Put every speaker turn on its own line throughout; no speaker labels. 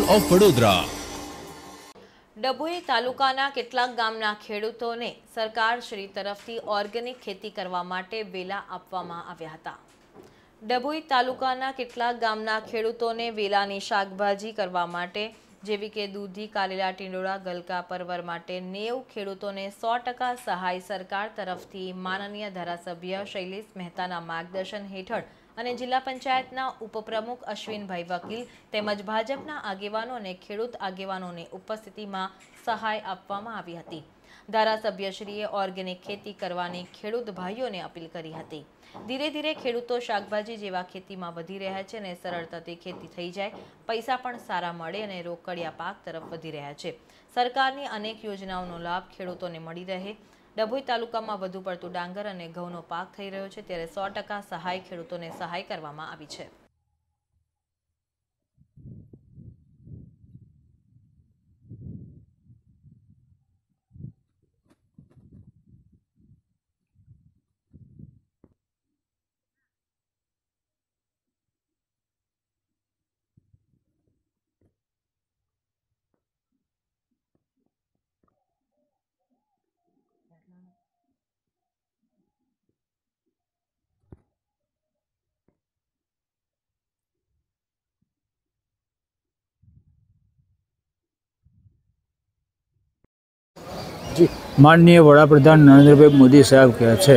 Of Vadodara.
Dabhoi તાલુકાના કેટલાક ગામના ખેડૂતોને સરકાર શ્રી તરફથી ઓર્ગેનિક ખેતી કરવા માટે વેલા આપવામાં આવ્યા હતા। ડભોઈ તાલુકાના કેટલાક ગામના ખેડૂતોને વેલાની શાકભાજી કરવા માટે જેવી કે દૂધી, કારેલા, ટીંડોળા, ગલકા, પરવર માટે 90 ખેડૂતોને 100% સહાય સરકાર તરફથી માનનીય ધારાસભ્ય શૈલેષ મહેતાના માર્ગદર્શન હેઠળ અને જિલ્લા પંચાયતના ઉપપ્રમુખ અશ્વિનભાઈ વકીલ તેમજ ભાજપના આગેવાનો અને ખેડૂત આગેવાનોની ઉપસ્થિતિમાં સહાય આપવામાં આવી હતી। ધારાસભ્યશ્રીએ ઓર્ગેનિક ખેતી કરવાની ખેડૂત ભાઈઓને અપીલ કરી હતી। ધીરે ધીરે ખેડૂતો શાકભાજી જેવા ખેતીમાં વધી રહ્યા છે અને સરળતાથી ખેતી થઈ જાય, પૈસા પણ સારા મળે અને રોકડિયા પાક તરફ વધી રહ્યા છે। સરકારની અનેક યોજનાઓનો લાભ ખેડૂતોને મળી રહે। ડભોઈ તાલુકામાં વધુ પડતું ડાંગર અને ઘઉંનો પાક થઈ રહ્યો છે, ત્યારે 100% સહાય ખેડૂતોને સહાય કરવામાં આવી છે।
माननीय वडाप्रधान नरेंद्रभाई मोदी साहब कहे छे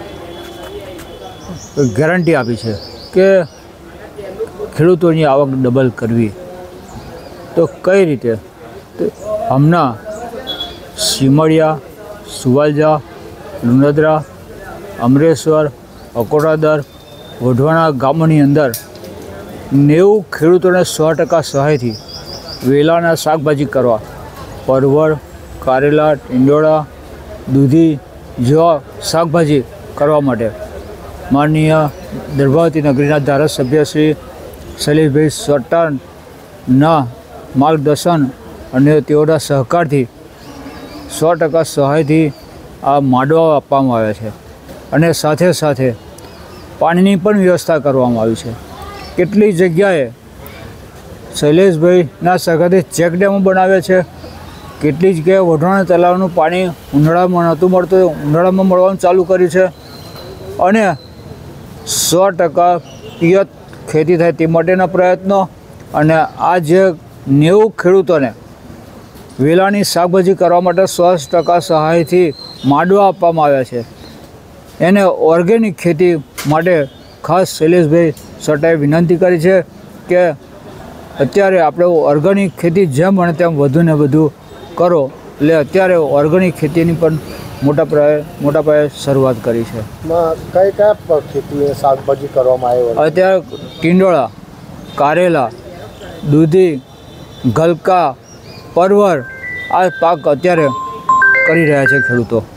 गैरंटी आपी है कि खेडूतोनी आवक डबल करवी। तो कई रीते तो हमना सीमड़िया, सुवालजा, लुणदरा, अमरेश्वर, अकोटादर, वढवाणा गामोनी अंदर 90 खेडूतोने 100% सहाय थी वेलाना शाकभाजी करवा, परवर, कारेला, टींडोळा, दूधी जेवा शाकभाजी करवा माटे माननीय दर्भावती नगरीना धारासभ्य श्री शैलेषभाई सट्टाना मार्गदर्शन अने तेओना सहकारथी 100% सहायथी आ माडवा आपवामां आव्या छे अने साथे साथे पाणीनी पण व्यवस्था करवामां आवी छे। केटली जग्याए शैलेषभाईना सहकारथी चेकडेमो बनाव्या छे, કેટલી જગ્યાએ વઢવાણા તળાવનું પાણી ઉનાળામાં નહોતું મળતું, ઉનાળામાં મળવાનું ચાલુ કર્યું છે અને 100% પિયત ખેતી થાય તે માટેના પ્રયત્નો અને આ જે 90 ખેડૂતોને વેલાની શાકભાજી કરવા માટે 100% સહાયથી માડવા આપવામાં આવ્યા છે એને ઓર્ગેનિક ખેતી માટે ખાસ શૈલેષભાઈ સટ્ટાએ વિનંતી કરી છે કે અત્યારે આપણે ઓર્ગેનિક ખેતી જેમ બને તેમ વધુને વધુ करो એટલે અત્યારે ઓર્ગેનિક ખેતીની પણ મોટા પાયે શરૂઆત કરી છે।
કઈ કઈ ખેતી શાકભાજી કરવામાં આવ્યો?
અત્યારે ટીંડોળા, કારેલા, દૂધી, ગલકા, પરવર આ પાક અત્યારે કરી રહ્યા છે ખેડૂતો।